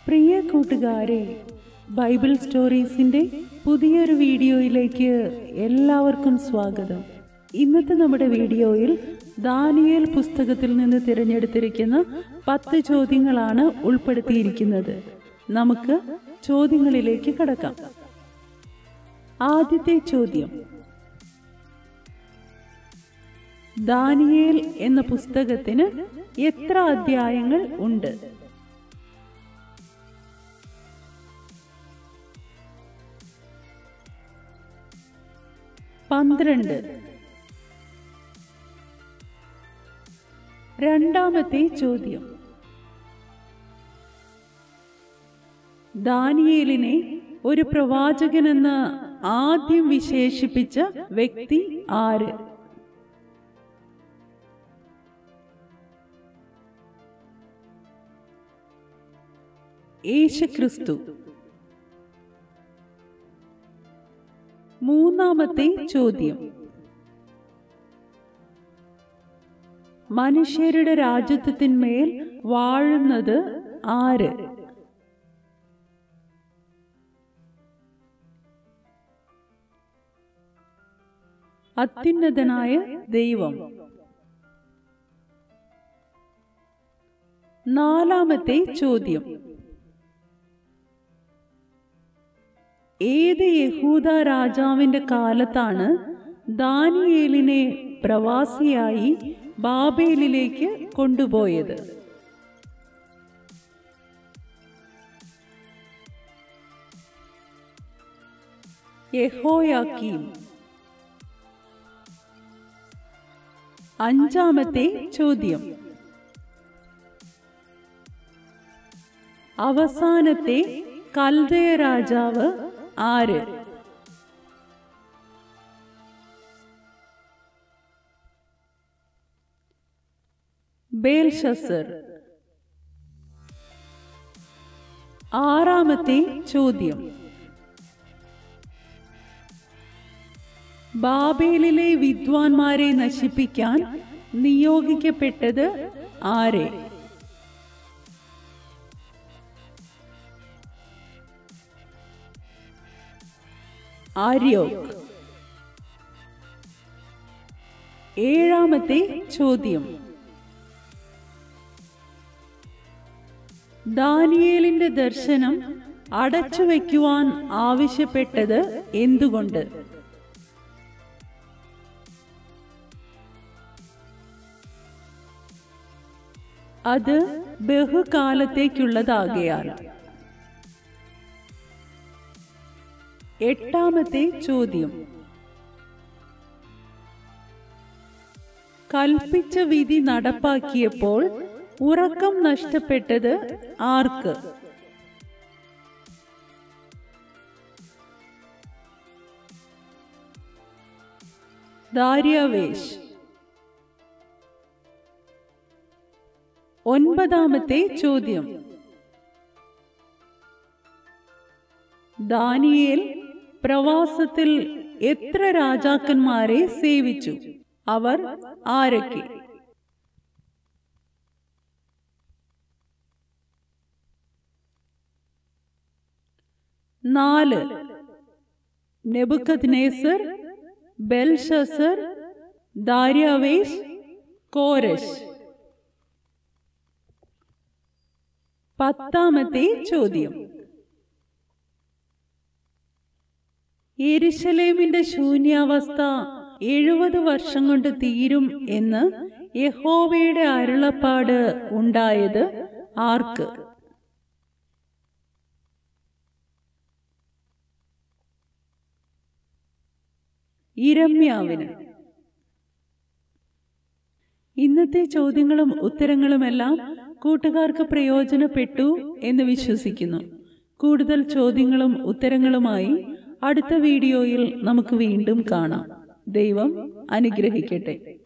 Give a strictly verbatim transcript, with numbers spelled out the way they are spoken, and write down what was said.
പ്രിയ കൂട്ടുകാരെ, ബൈബിൾ സ്റ്റോറീസിൻ്റെ പുതിയൊരു വീഡിയോയിലേക്ക് എല്ലാവർക്കും സ്വാഗതം. ഇന്നത്തെ നമ്മുടെ വീഡിയോയിൽ ദാനിയേൽ പുസ്തകത്തിൽ നിന്ന് തിരഞ്ഞെടുത്തിരിക്കുന്ന പത്ത് ചോദ്യങ്ങളാണ് ഉൾപ്പെടുത്തിയിരിക്കുന്നത്. നമുക്ക് ചോദ്യങ്ങളിലേക്ക് കടക്കാം. ആദ്യത്തെ ചോദ്യം: ദാനിയേൽ എന്ന പുസ്തകത്തിന് എത്ര അധ്യായങ്ങൾ ഉണ്ട്? പന്ത്രണ്ട്. രണ്ടാമത്തെ ചോദ്യം: ദാനിയേലിനെ ഒരു പ്രവാചകനെന്ന് ആദ്യം വിശേഷിപ്പിച്ച വ്യക്തി ആര്? യേശുക്രിസ്തു. മൂന്നാമത്തെ ചോദ്യം: മനുഷ്യരുടെ രാജ്യത്വത്തിന്മേൽ വാഴുന്നത് ആര്? അത്യുന്നതനായ ദൈവം. നാലാമത്തെ ചോദ്യം: ഏത് യഹൂദ രാജാവിന്റെ കാലത്താണ് ദാനിയേലിനെ പ്രവാസിയായി ബാബേലിലേക്ക് കൊണ്ടുപോയത്? യെഹോയാക്കീം. അഞ്ചാമത്തെ ചോദ്യം: അവസാനത്തെ കൽദയ രാജാവ് ആര്? ബേൽഷസ്സർ. ആറാമത്തെ ചോദ്യം: ബാബേലിലെ വിദ്വാൻമാരെ നശിപ്പിക്കാൻ നിയോഗിക്കപ്പെട്ടത് ആരെ? ആര്യോക്. ഏഴാമത്തെ ചോദ്യം: ദാനിയേലിന്റെ ദർശനം അടച്ചുവെക്കുവാൻ ആവശ്യപ്പെട്ടത് എന്തുകൊണ്ട്? അത് ബഹുകാലത്തേക്കുള്ളതാകയാൽ. എട്ടാമത്തെ ചോദ്യം: കൽപ്പിച്ച വിധി നടപ്പാക്കിയപ്പോൾ ഉറക്കം നഷ്ടപ്പെട്ടത് ആർക്ക്? ദാര്യാവേശ്. ഒൻപതാമത്തെ ചോദ്യം: ദാനിയേൽ പ്രവാസത്തിൽ എത്ര രാജാക്കന്മാരെ സേവിച്ചു? അവർ ആരൊക്കെ? നാല്. നെബൂഖദ്നേസർ, ബെൽഷസ്സർ, ദാര്യാവേശ്, കോരശ്. പത്താമത്തെ ചോദ്യം: യെരുശലേമിന്റെ ശൂന്യാവസ്ഥ എഴുപത് വർഷം കൊണ്ട് തീരും എന്ന് യഹോവയുടെ അരുളപ്പാട് ഉണ്ടായത് ആർക്ക്? യിരെമ്യാവിന്. ഇന്നത്തെ ചോദ്യങ്ങളും ഉത്തരങ്ങളുമെല്ലാം കൂട്ടുകാർക്ക് പ്രയോജനപ്പെട്ടു എന്ന് വിശ്വസിക്കുന്നു. കൂടുതൽ ചോദ്യങ്ങളും ഉത്തരങ്ങളുമായി അടുത്ത വീഡിയോയിൽ നമുക്ക് വീണ്ടും കാണാം. ദൈവം അനുഗ്രഹിക്കട്ടെ.